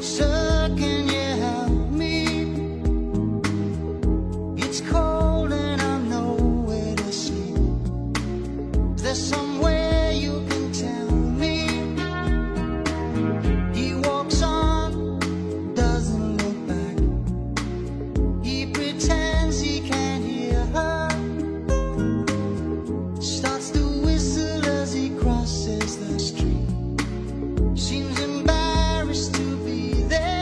Sir, can you help me? It's cold and I'm nowhere to sleep. Is there somewhere you can tell me? He walks on, doesn't look back. He pretends he can't hear her. Starts to whistle as he crosses the street. Seems embarrassed to be there.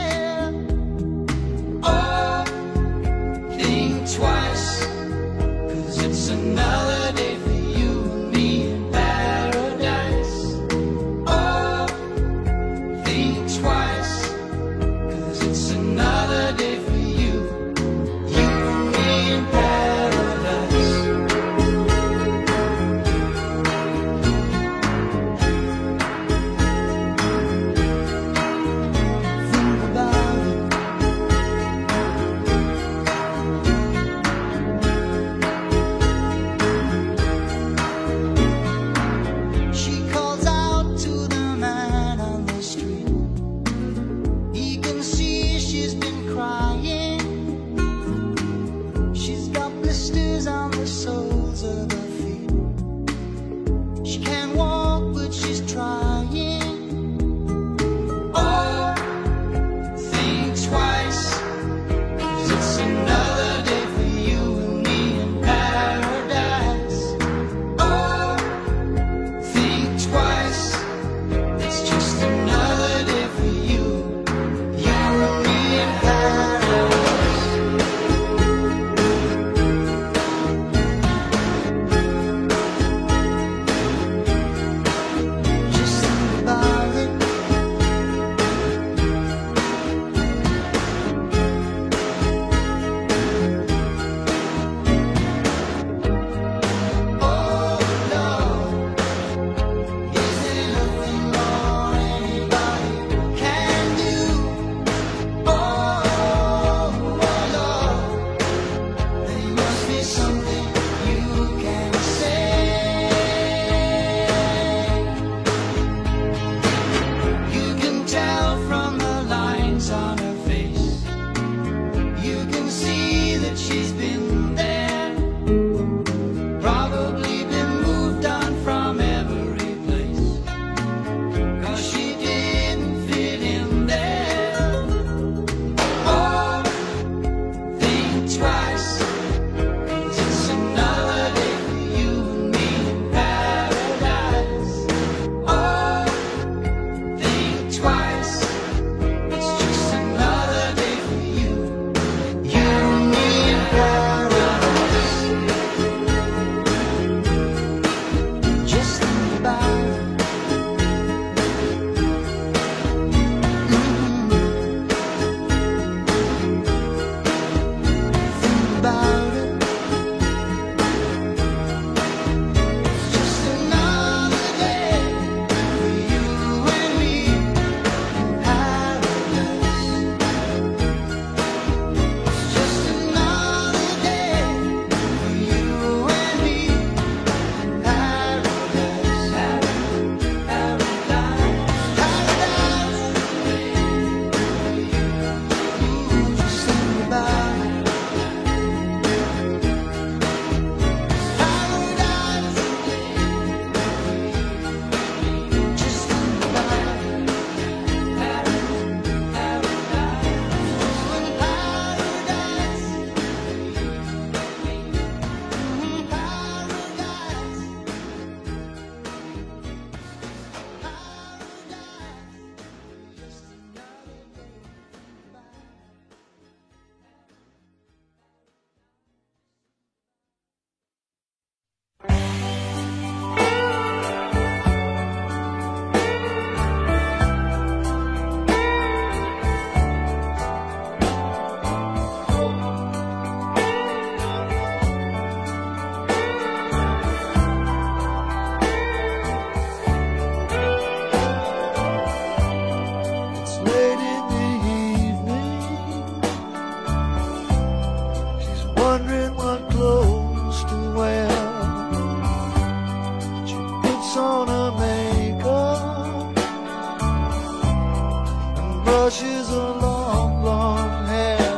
brushes her long blonde hair,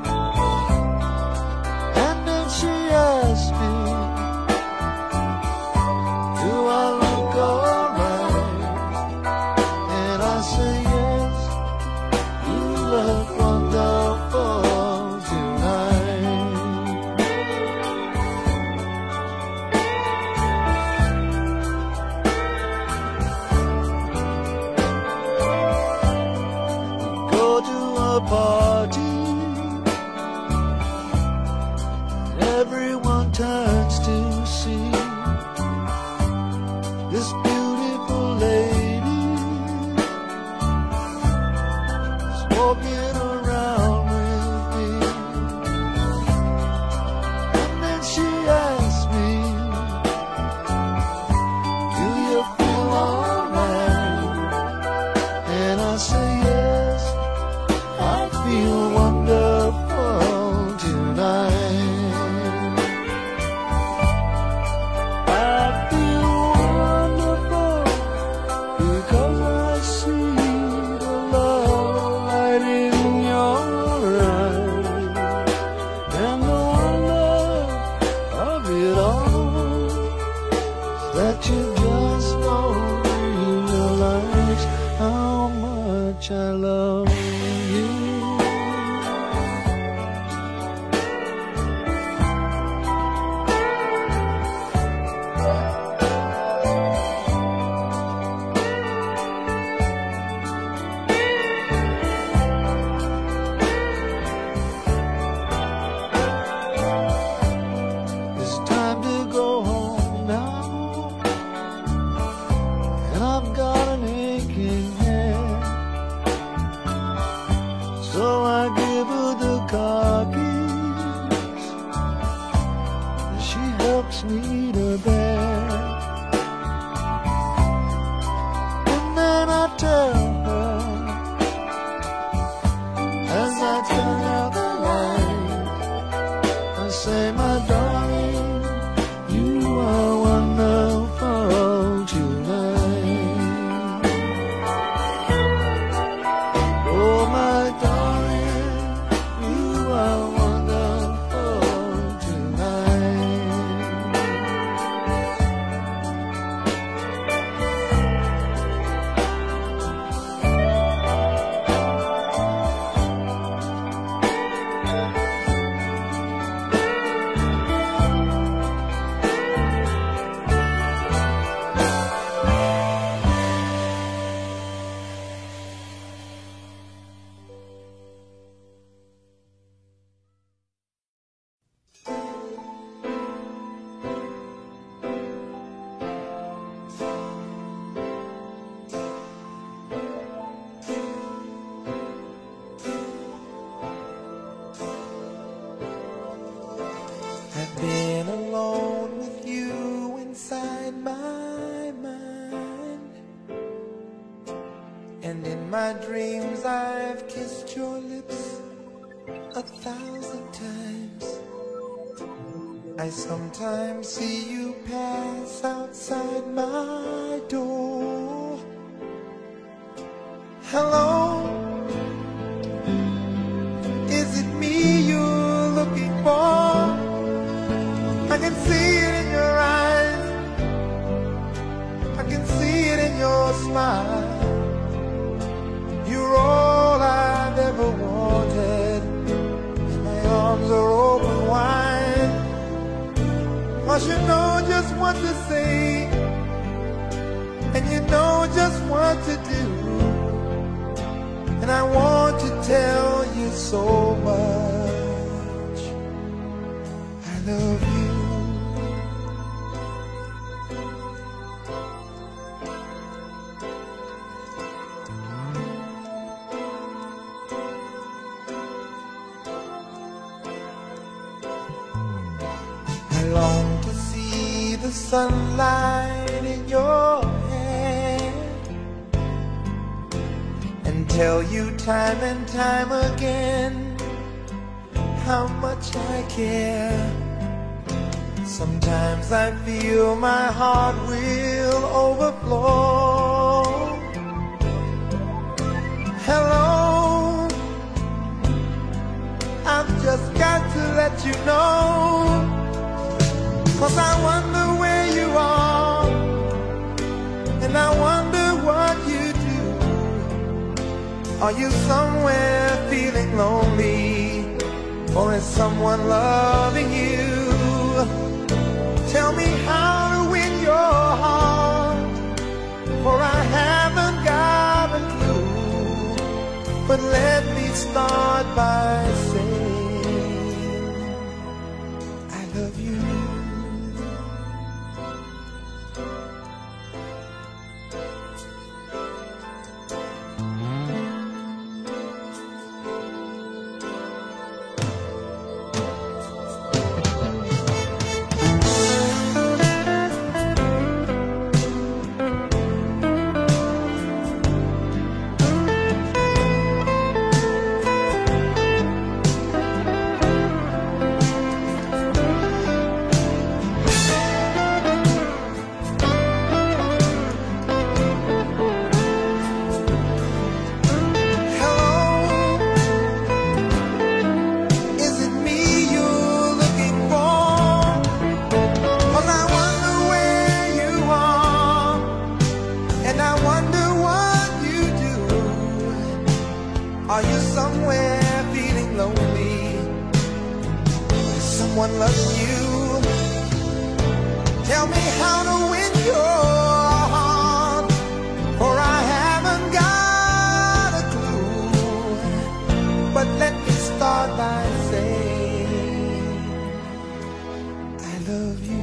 and then she asked me, do I look alright? And I say yes, you look wonderful tonight. Go to a party, everyone turns to see this beautiful lady is walking around with me. And then she asked me, do you feel alright? And I say yes, I feel wonderful tonight. I feel wonderful because I see the love light in your eyes, and the wonder of it all is that you just don't realize how much I love you. It's time to go home now, and I've got an aching head. So I give her the car keys, and she helps me to bed. And then I tell her, as I turn out the light, I say, my darling, you are wonderful tonight. Oh, my darling, you are wonderful tonight. I've been alone with you inside my mind, and in my dreams I've kissed your lips 1,000 times. I sometimes see you pass outside my door. Hello, is it me you're looking for? I can see it in your eyes, I can see it in your smile. You're all I've ever wanted, and my arms are open wide. 'Cause you know just what to say, and you know just what to do, and I want to tell you so much I love you. I long to see the sunlight in your hair and tell you time and time again how much I care. Sometimes I feel my heart will overflow. Hello, let you know, 'cause I wonder where you are, and I wonder what you do. Are you somewhere feeling lonely, or is someone loving you? Tell me how to win your heart, for I haven't got a clue. But let me start by saying I love you. Are you somewhere feeling lonely? Is someone loving you? Tell me how to win your heart, for I haven't got a clue. But let me start by saying I love you.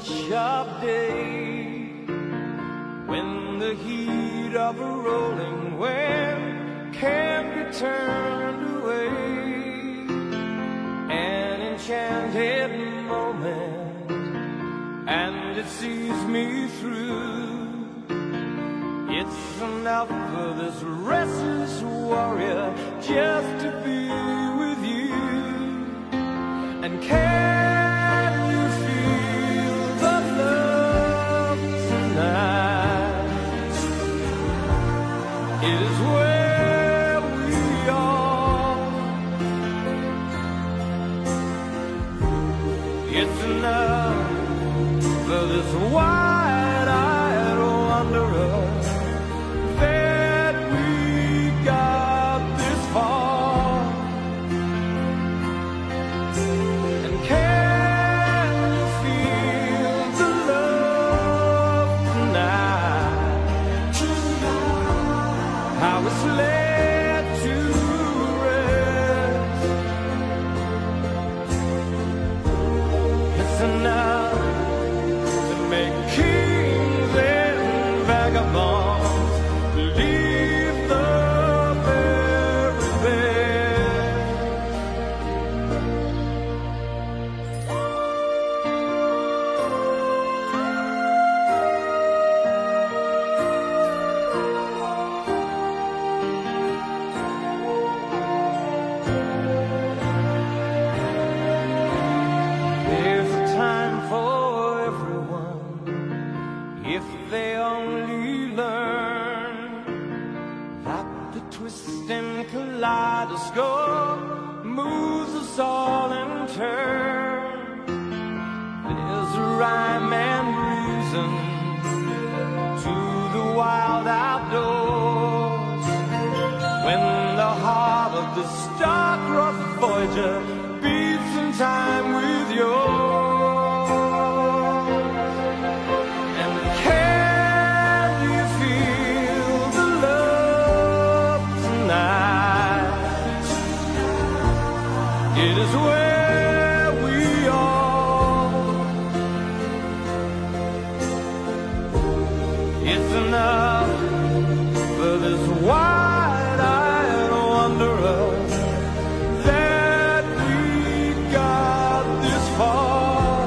sharp day when the heat of a rolling wave can't be turned away. An enchanted moment, and it sees me through. It's enough for this restless warrior just to be with you. And can you feel the love tonight? It is where we are. It's enough for this wide-eyed wanderer that we got this far. And can you feel the love tonight? How it's laid to rest. It's enough to make kings and vagabonds leave the very best. There's a time for everyone if they only learn that the twisting kaleidoscope moves us all in turn. There's a rhyme and reason to the wild outdoors when the heart of the star-crossed Voyager beats in time with yours. And can you feel the love tonight? It is where we are. It's enough for this wide-eyed wanderer that we got this far.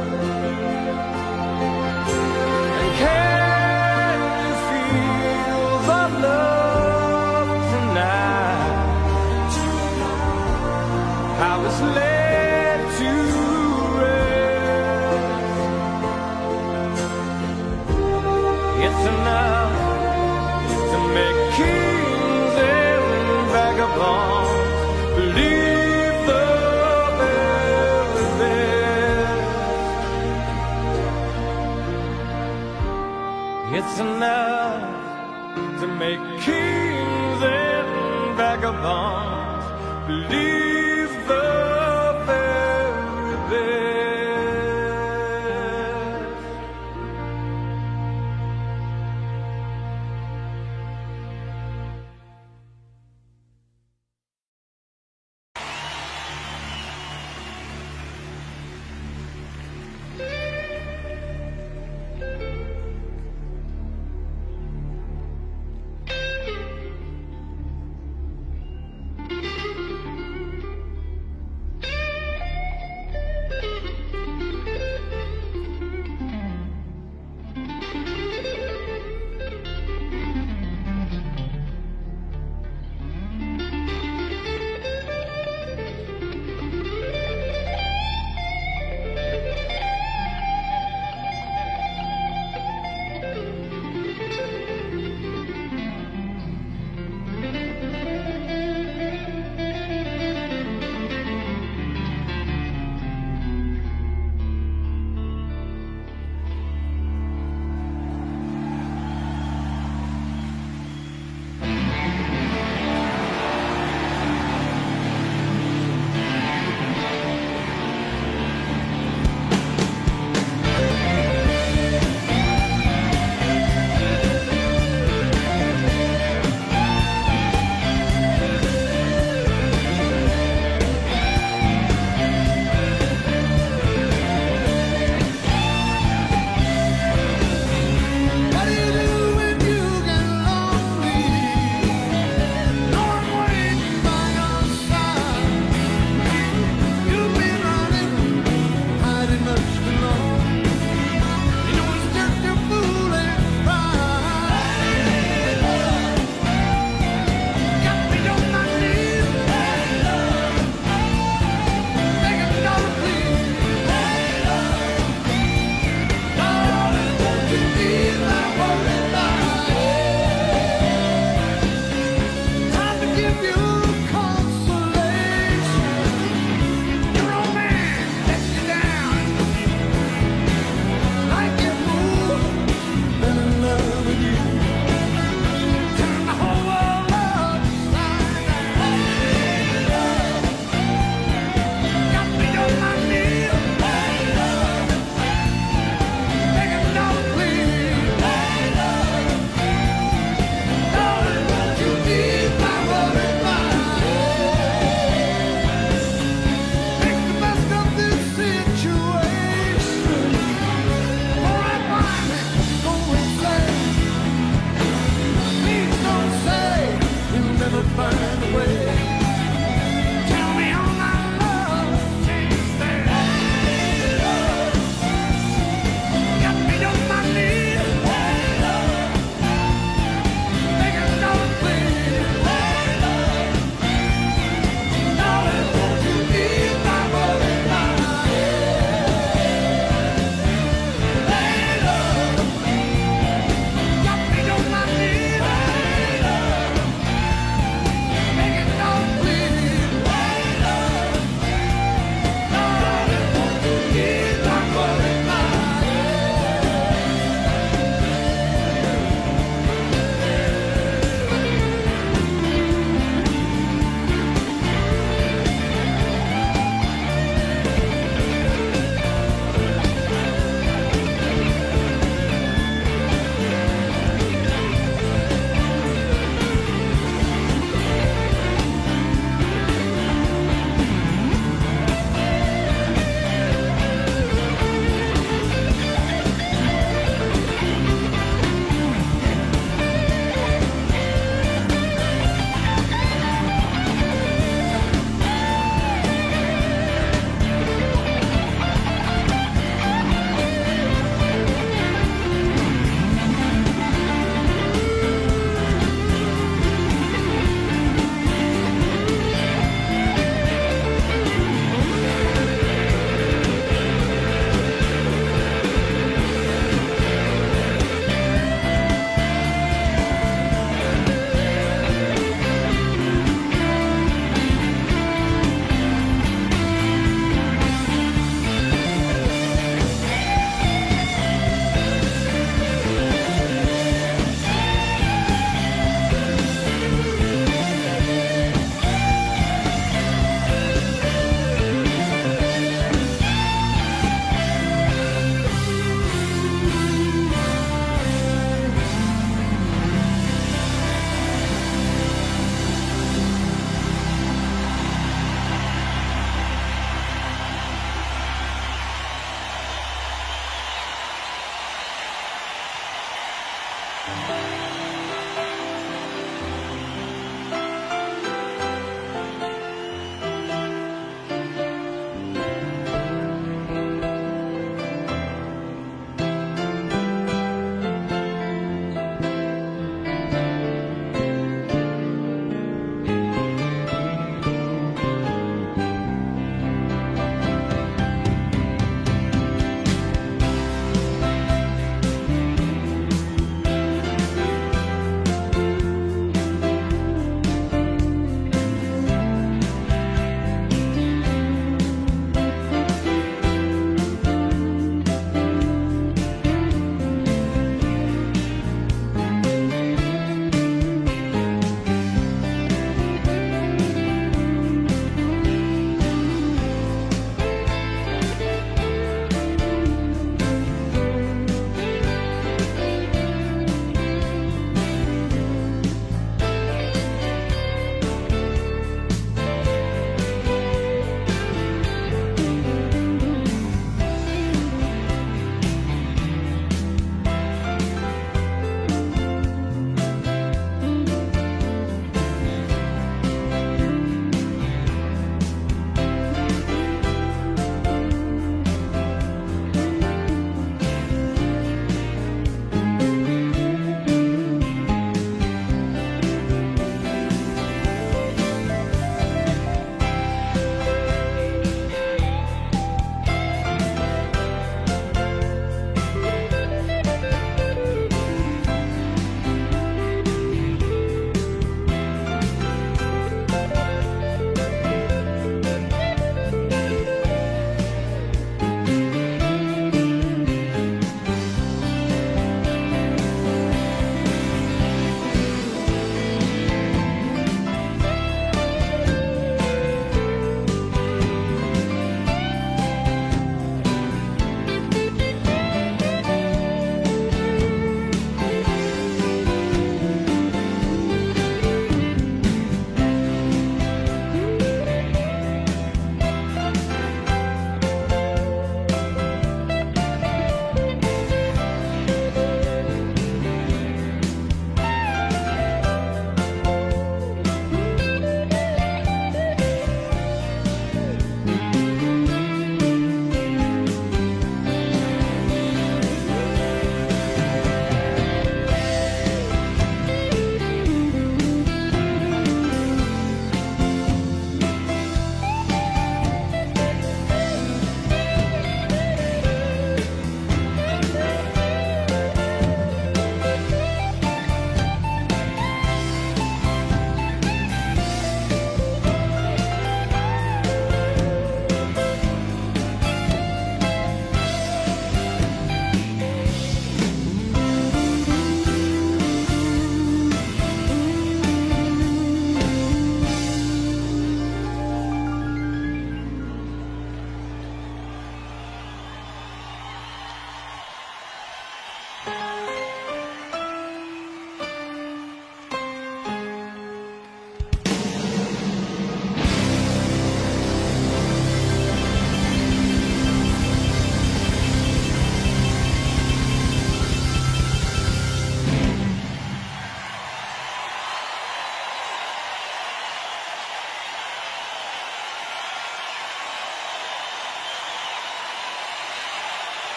And can you feel the love tonight? How it's laid to rest. It's enough to make kings and vagabonds believe the very best. It's enough to make kings and vagabonds believe the very best.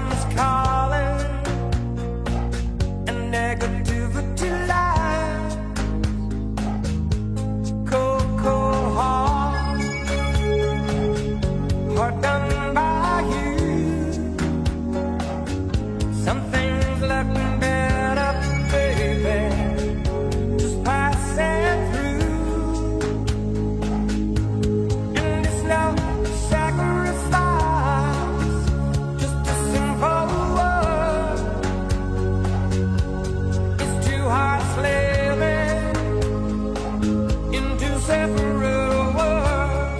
Someone's calling, and negativity lies. Cold, cold heart, heart done by you. Something's looking better, baby, just passing through. And it's no sacrifice, just a simple word. It's too hard slaving into separate worlds.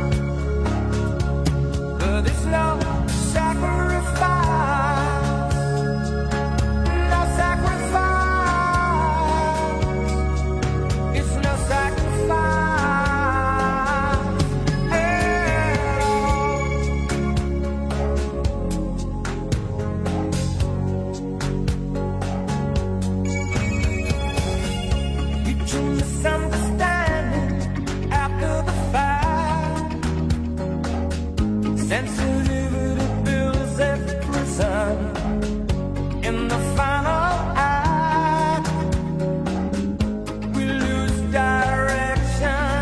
But it's no sacrifice, no sacrifice. It's no sacrifice at all. You two misunderstanding after the fact. Sensitivity builds a prison. In the final act, we lose direction.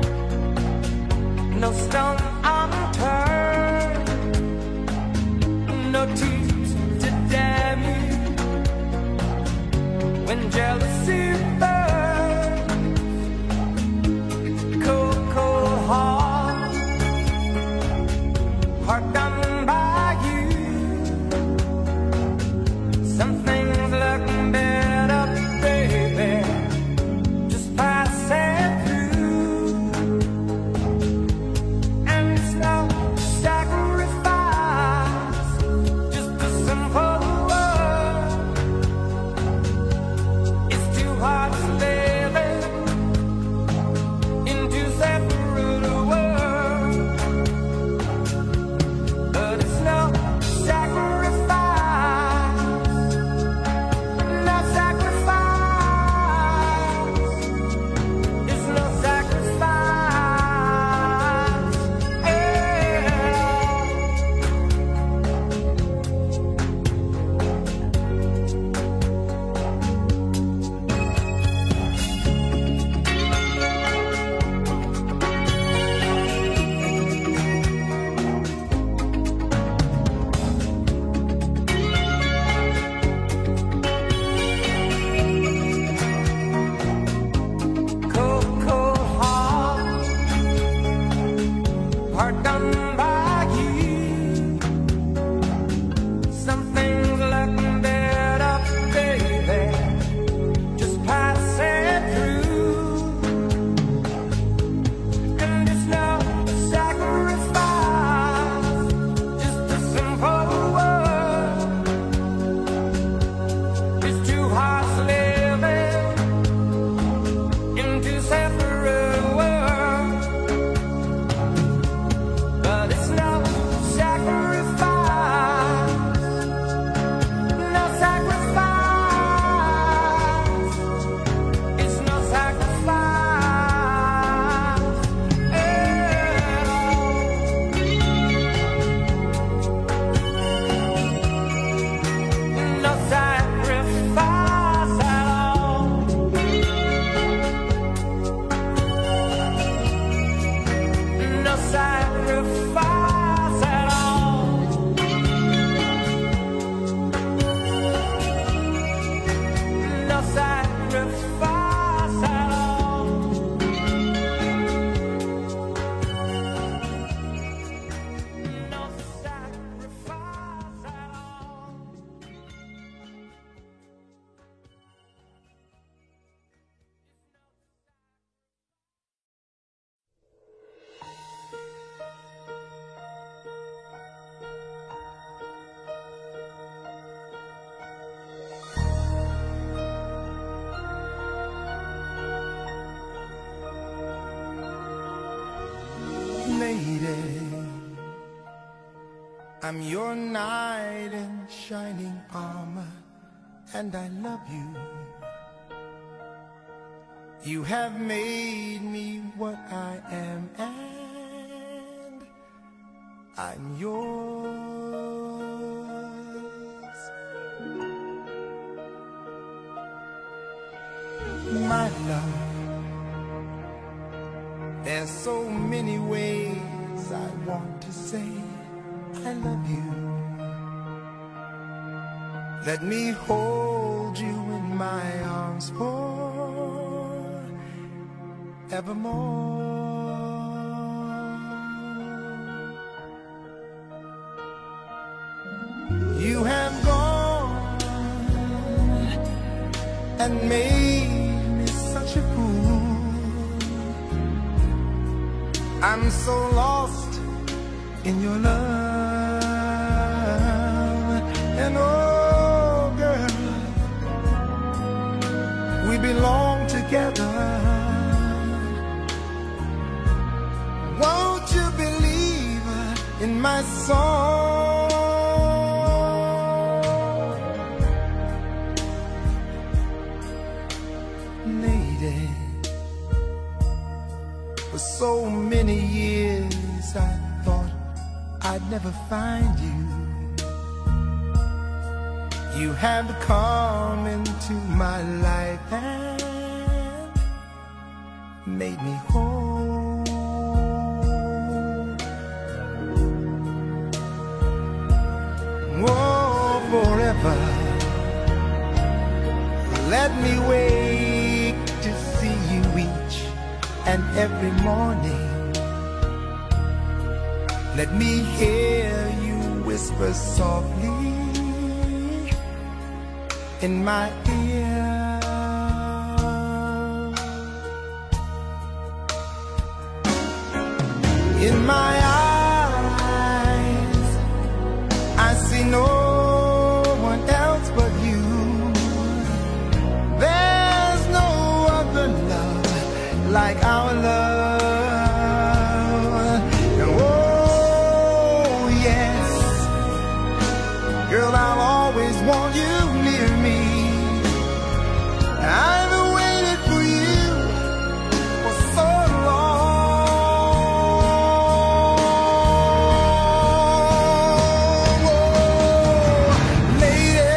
No stone unturned, no teeth to damn you. When jealousy burns, cold, cold heart, heart done by you. Something's looking better, baby, just passing through. And it's no sacrifice, just a simple word. It's too hard slaving into separate worlds. But it's no sacrifice, no sacrifice. It's no sacrifice at all. Cold, cold heart, heart done by you. Something's looking better, baby, just passing through. And it's no sacrifice, just a simple word. It's too hard slaving into separate worlds. But it's no sacrifice, no sacrifice. It's no sacrifice at all. No sacrifice at all. No sacrifice at all. No sacrifice at all. No sacrifice at all. Lady, I'm your knight in shining armor, and I love you. You have made me what I am, and I'm yours. my love. There's so many ways I want to say I love you. Let me hold you in my arms forevermore. You have gone and made me such a fool. I'm so lost in your love. And oh girl, we belong together. Won't you believe in my song? Lady, for so many years I thought I'd never find you. You have come into my life and made me whole. Oh, forever, let me wake to see you each and every morning. Let me hear you whisper softly in my ear. In my eyes, I see no one else but you. There's no other love like our love. And oh yes, girl, I'll always want you near me. I've waited for you for so long. Oh, lady,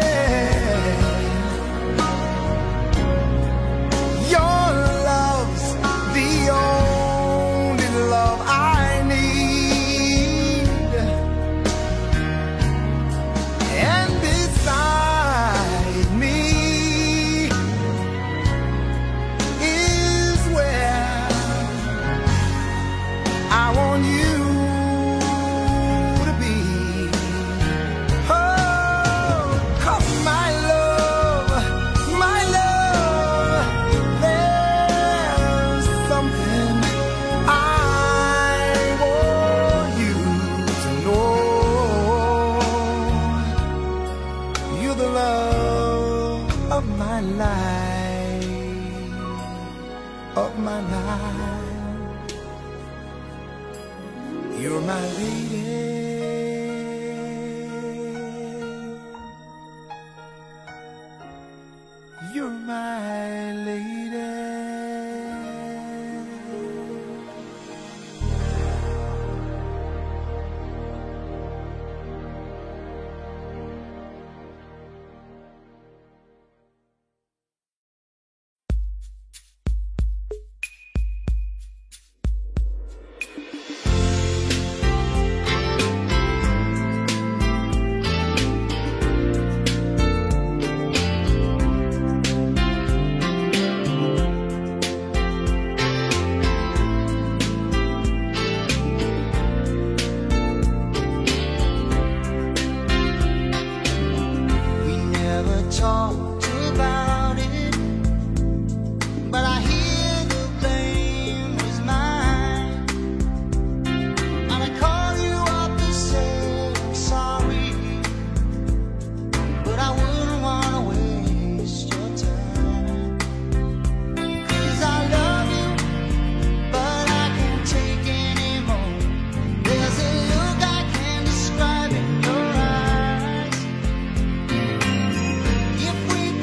your love's the only love I need. And beside me is where I want you to be. Oh, 'cause my love, there's something I want you to know. You're the love of my life, of my life. You're my lady. You're my lady. We never talked about it, but I hear the blame was mine. And I call you up to say I'm sorry, but I wouldn't want to waste your time. 'Cause I love you, but I can't take anymore. There's a look I can't describe in your eyes. If we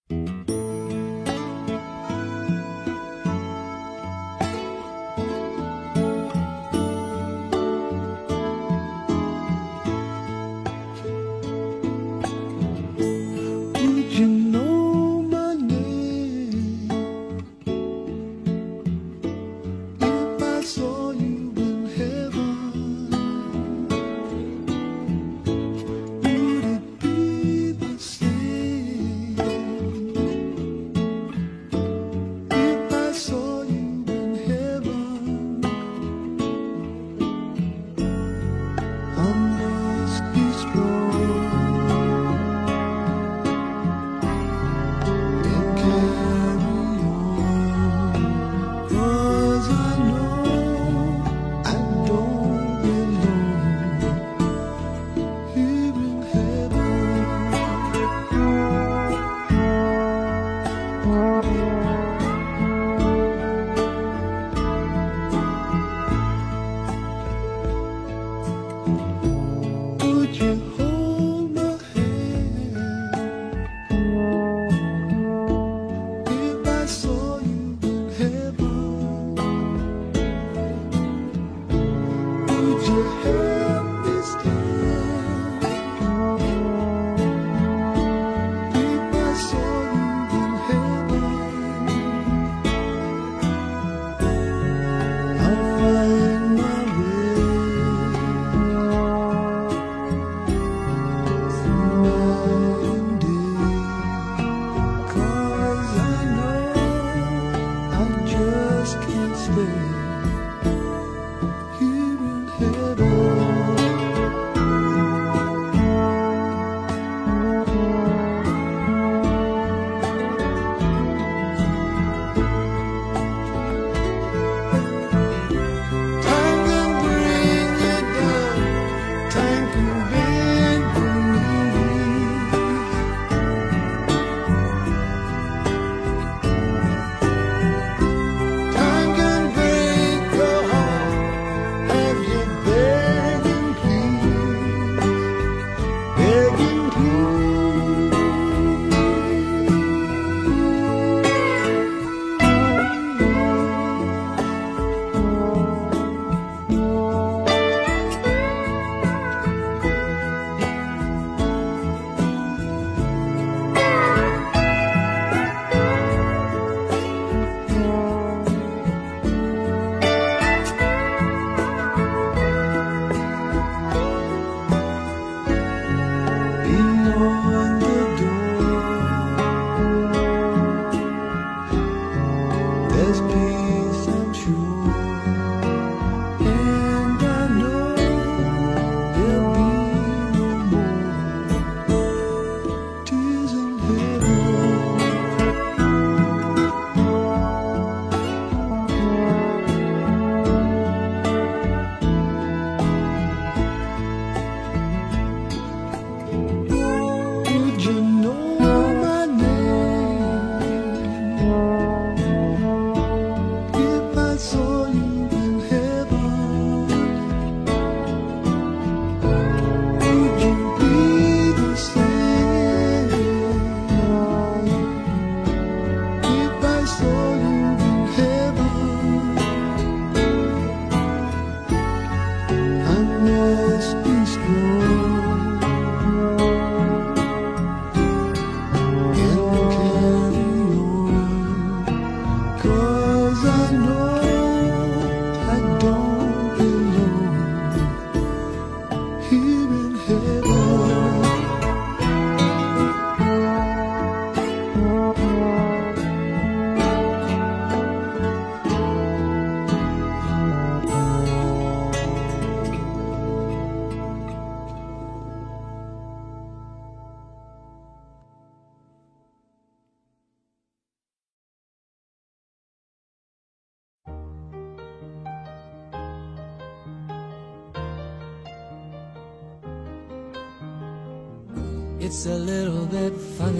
It's a little bit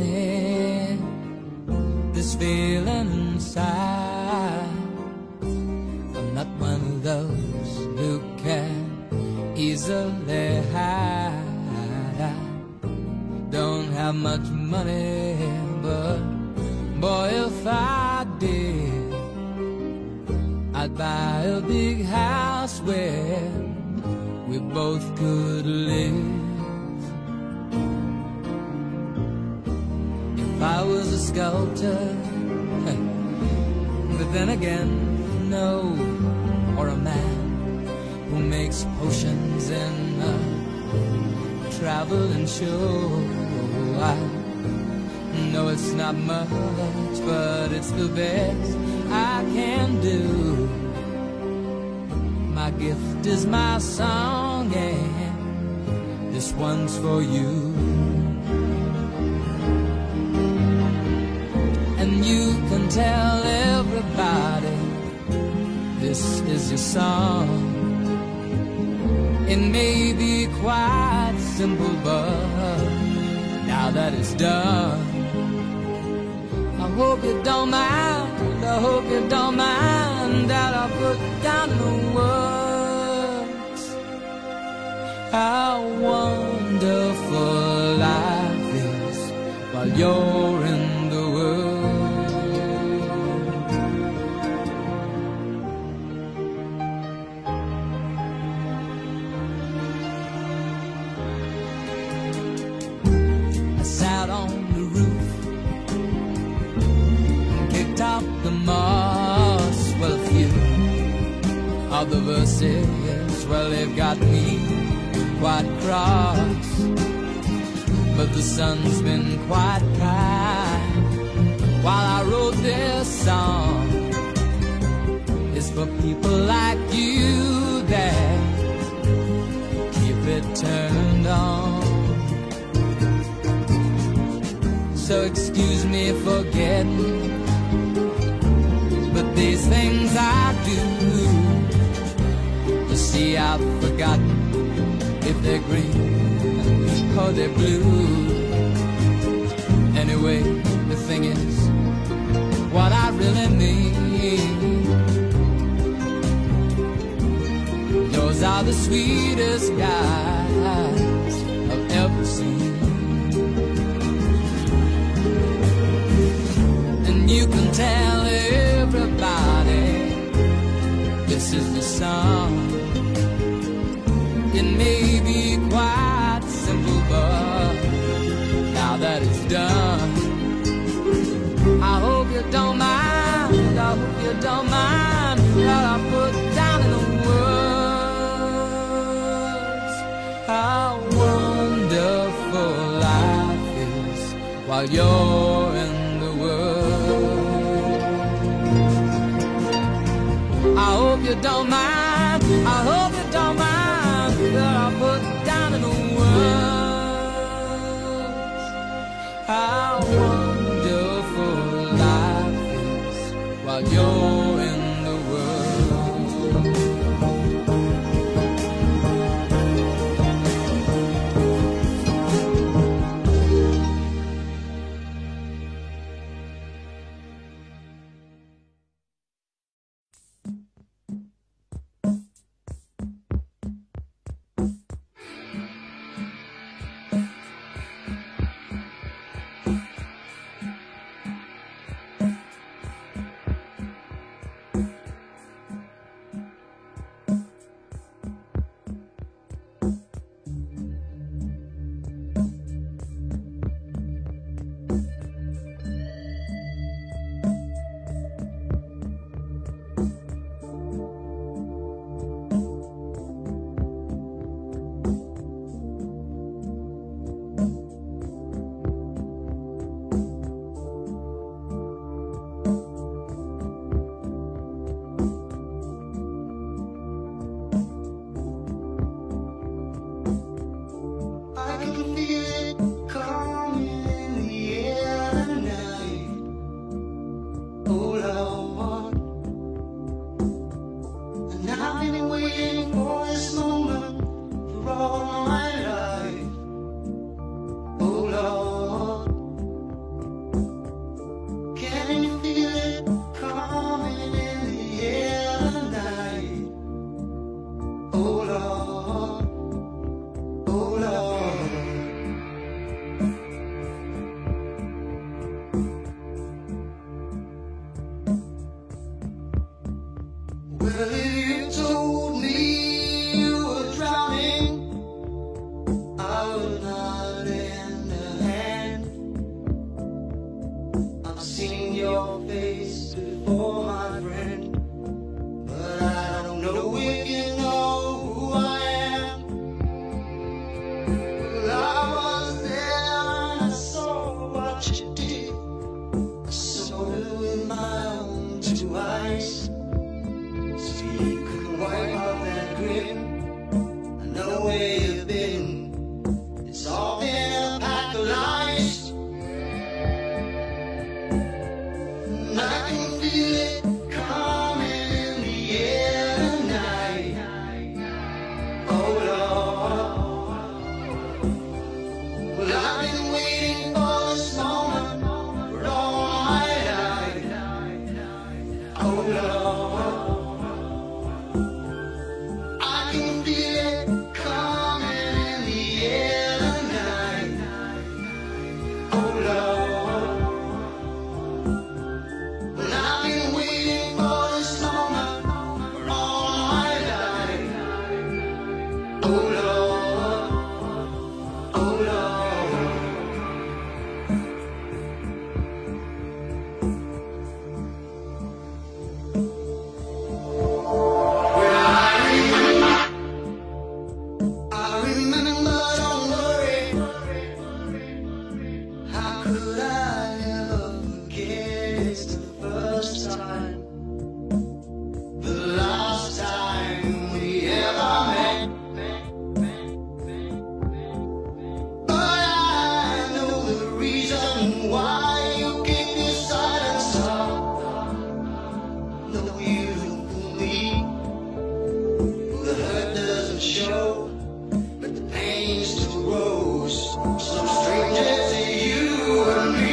funny, this feeling inside. I'm not one of those who can easily hide. I don't have much money, but buy a big house where we both could live. If I was a sculptor, but then again, no, or a man who makes potions in a traveling show. I know it's not much, but it's the best I can do. My gift is my song, and this one's for you. And you can tell everybody this is your song. It may be quite simple, but now that it's done, I hope you don't mind, I hope you don't mind that I put down the words how wonderful life is while you're in the world. I sat on the roof and kicked up the moss. Well, a few of the verses, well, they've got me quite cross, but the sun's been quite kind while I wrote this song. It's for people like you that keep it turned on. So excuse me for getting, but these things I do, you see, I've forgotten if they're green or they're blue. Anyway, the thing is, what I really mean, those are the sweetest guys I've ever seen. And you can tell everybody this is the song. It may be quite simple, but now that it's done, I hope you don't mind, I hope you don't mind that I put down in the words how wonderful life is while you're in the world. I hope you don't mind, I hope you don't mind that I put down in the words how wonderful life is while you're in the world. Well, if you told me you were drowning, I would not lend a hand. I've seen your face before, my friend, but I don't know if you know who I am. Well, I was there and I saw what you did. I saw it with my own two eyes. So you could wipe off that grin. I know where you've been. It's all been a pack of lies. And I can feel it coming in the air tonight. Oh Lord. Well, I've been waiting for this moment for all my life. Oh Lord. I can feel it coming in the air tonight. Oh Lord. Well, I've been waiting for this moment for all my life. Oh Lord. Oh Lord. Well, I remember, don't worry. How could I ever forget? It's the first time, the last time we ever met. But I know the reason why you keep your silence up. No, you don't fool me. The hurt doesn't show, but the pain still grows. So strangers to you and me.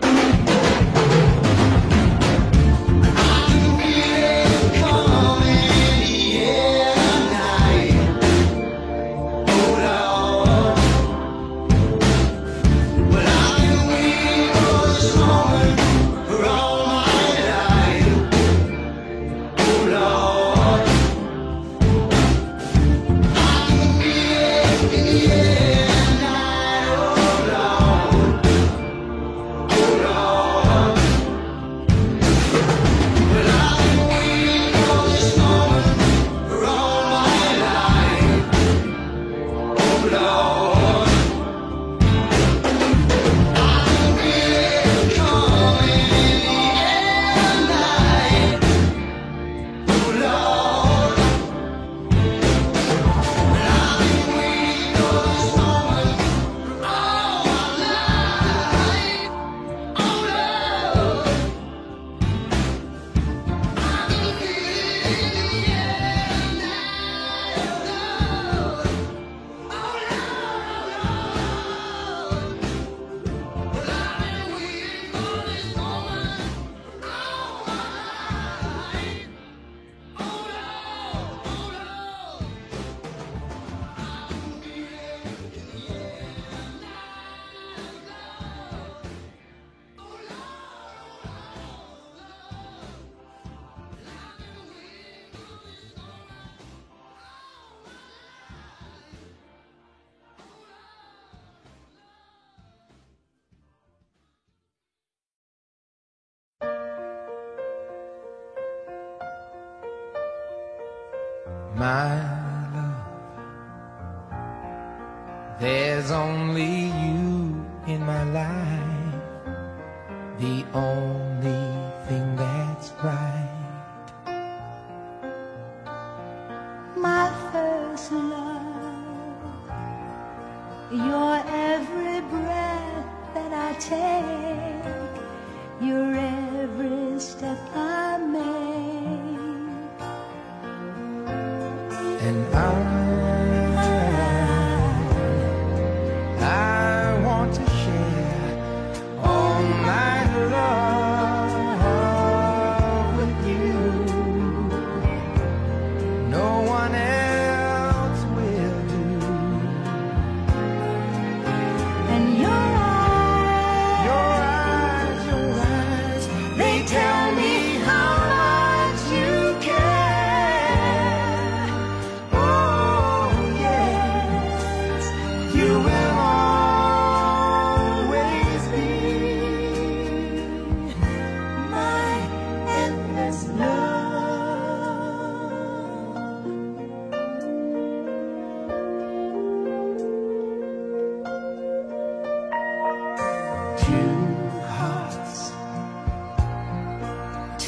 I can feel it coming in the air tonight. Oh Lord. Well, I've been waiting for this moment for all my life. Oh Lord. I can feel it in the air tonight. Oh Lord. Oh Lord. Well, I've been waiting for this moment for all my life. Oh Lord. I can feel it coming in the air tonight. Oh Lord. Well, I've been waiting for this moment for all my life. Oh Lord. I can feel it in the air tonight. Oh Lord. Oh Lord. Well, I've been waiting for this moment for all my life. Oh Lord. Oh Lord. I can feel it in the air tonight. Oh Lord. My love, there's only you in my life, the only thing that's right. My first love, your every breath that I take, your every step I make. And I want to share all my love with you. No one else will do. And your eyes, they tell me how much you care.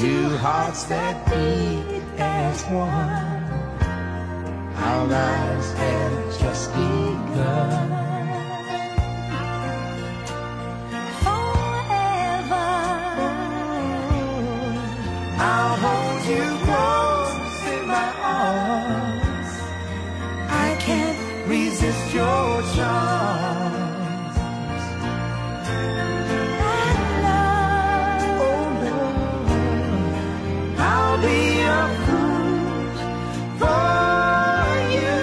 two hearts that beat as one. Our lives have just begun. Forever, I'll hold you close in my arms. I can't resist your charms. Oh love, I'll be a fool for you,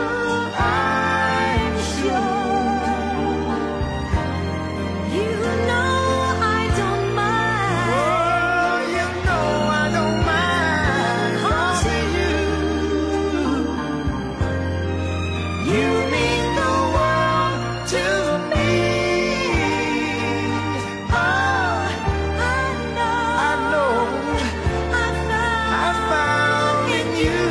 I'm sure. you know I don't mind. Oh, you know I don't mind causing you. You mean the world to me. Oh, I know I found in you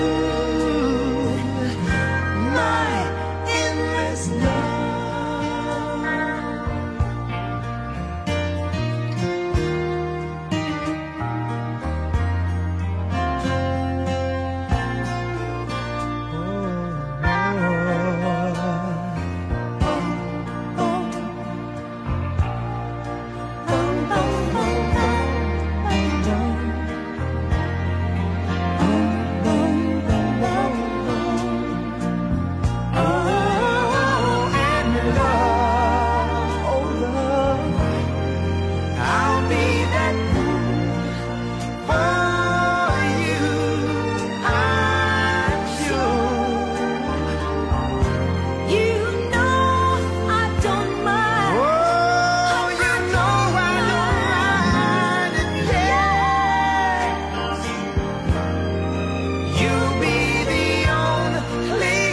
my endless love. I'll be that fool for you, I'm sure. you know I don't mind. Oh, you know I don't mind it, yes. You'll be the only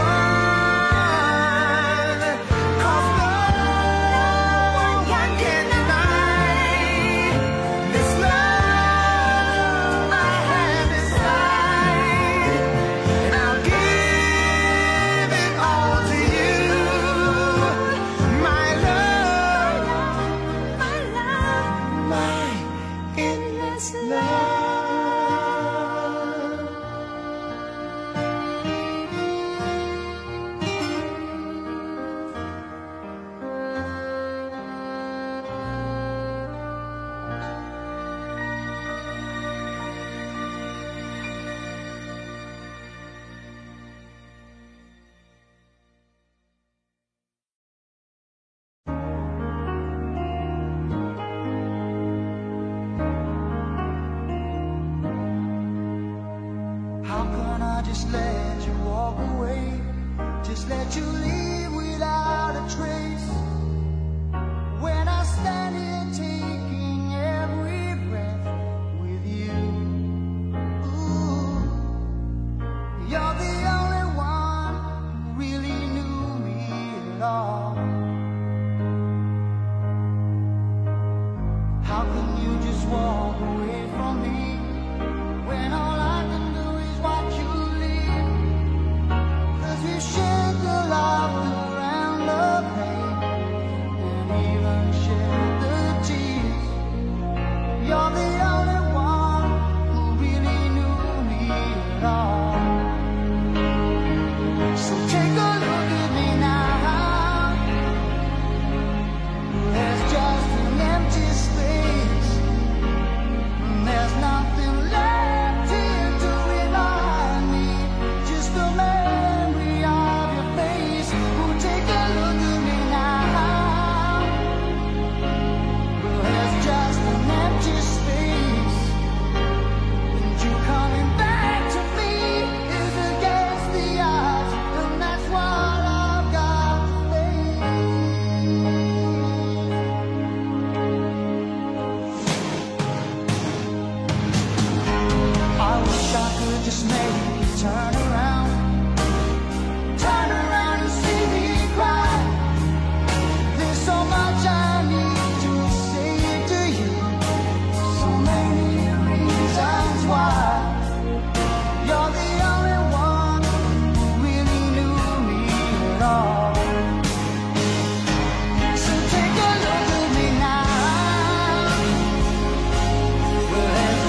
one, 'cause no one can deny this love I have inside, and I'll give it all to you, my love, my endless love. How can I just let you walk away? Just let you leave without a trace. When I stand here taking every breath with you. Ooh, you're the only one who really knew me at all. How can you just walk away from me when all I can do is watch you leave? 'Cause we shared the laughter and the pain, and even shared the tears. You're the only one who really knew me at all. So take a look at me now. There's just an empty space. There's nothing left here to remind me, just the memory of your face. Oh, take a look at me now. There's just an empty space, and you coming back to me is against the odds, and that's what I've got to face. I wish I could just make you turn around and see me cry. There's so much I need to say to you, so many reasons why. You're the only one who really knew me at all. So take a look at me now. There's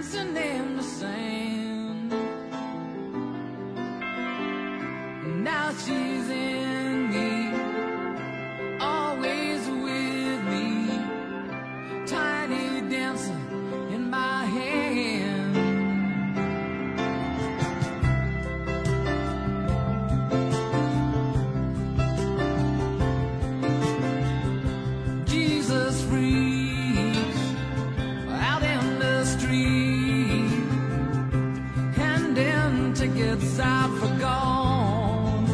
dancing in the sand. Now she's in me, always with me, tiny dancer in my hand. Jesus freaks out in the street, handing tickets out for gone,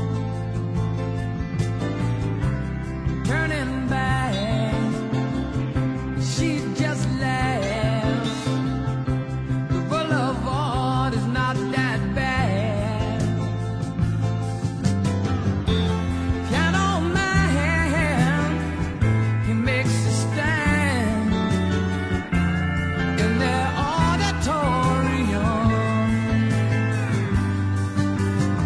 turning back, she just laughs. The boulevard is not that bad. Piano man, he makes a stand in their auditorium.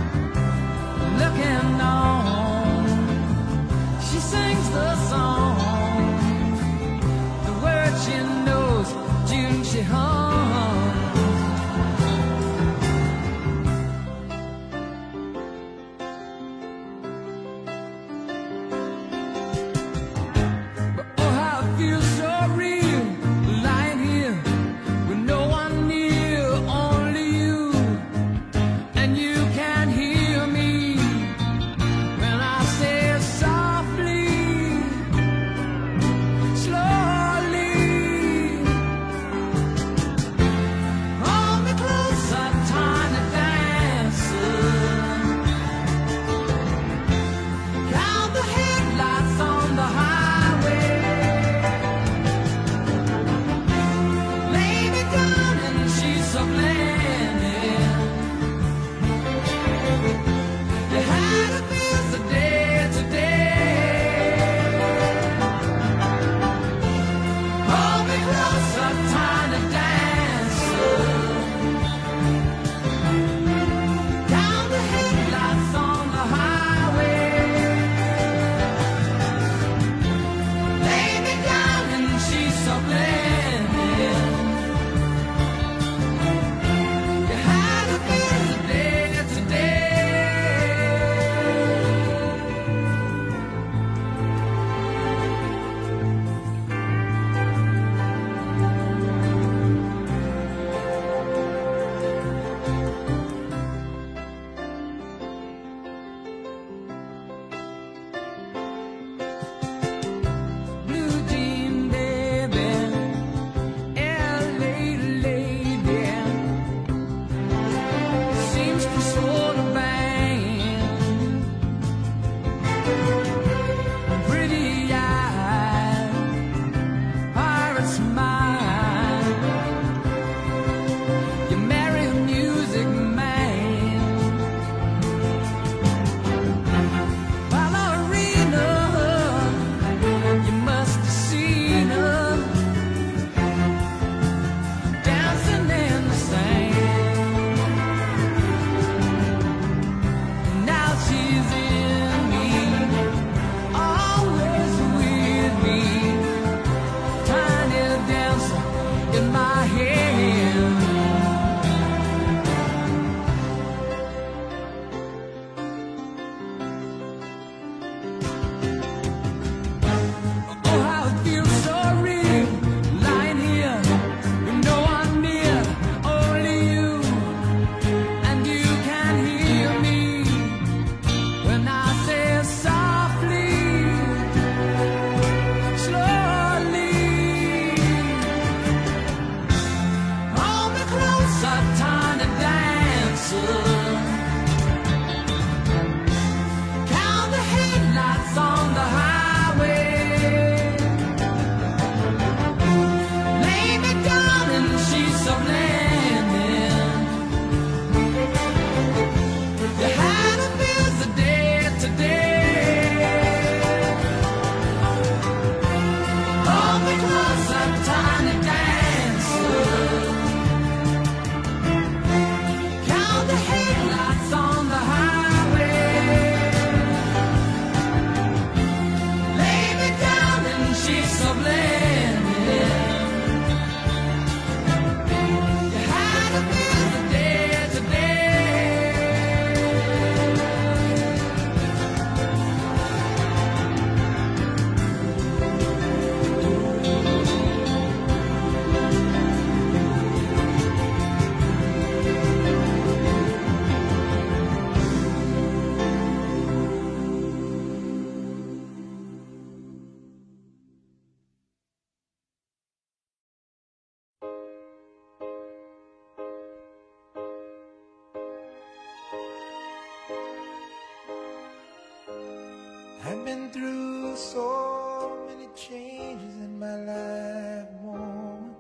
been through so many changes in my life, woman.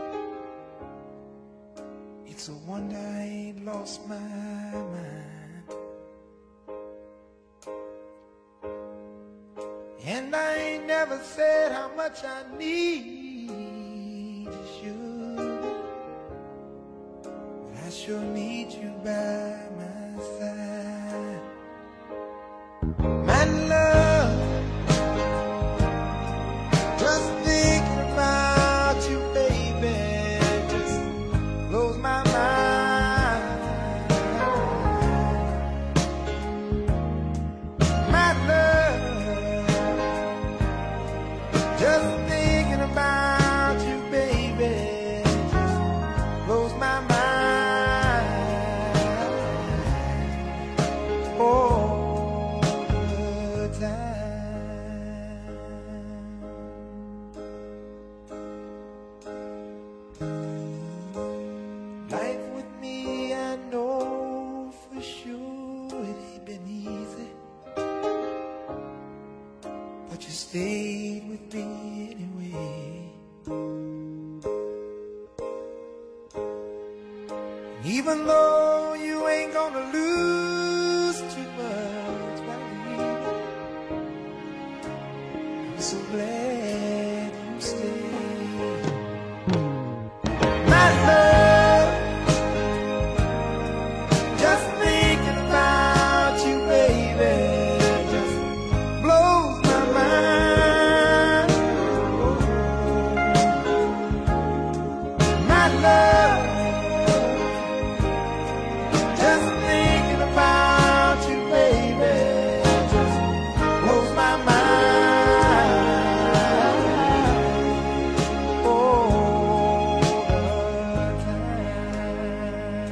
It's a wonder I ain't lost my mind. And I ain't never said how much I need you. But I sure need you by my side. My love, just thinking about you, baby, just blows my mind. My love, just thinking about you, baby, just blows my mind. All the time. Life with me, I know for sure it ain't been easy, but you stayed with me anyway. Even though you ain't gonna lose too much by leaving, I'm so glad you stayed. My love, just thinking about you, baby, just blows my mind. My love, just thinking about you, baby, just blows my mind. All the time.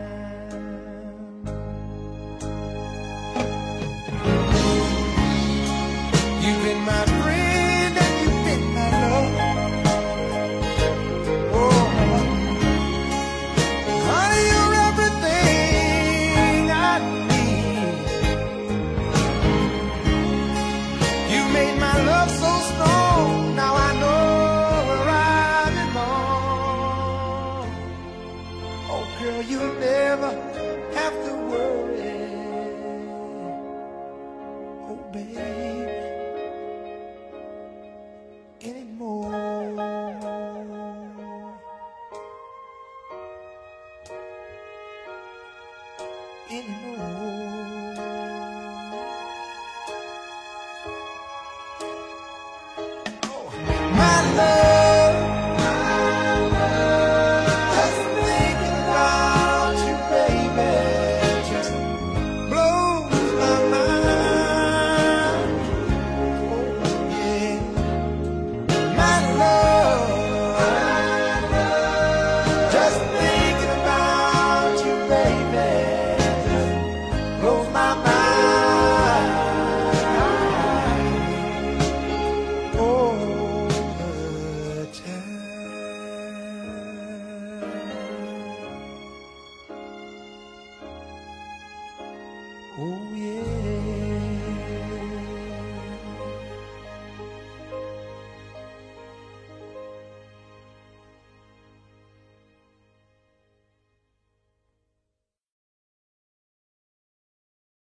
You've been my friend and you've been my love. Oh, honey, you're everything I need. You made my love so strong. Now I know where I belong. Oh, girl, you'll never have to worry. Oh, baby, anymore. Oh, my love, just thinking about you, baby, just blows my mind. Oh, yeah. My love, just thinking about you, baby, just blows my mind. All the time. Oh, yeah.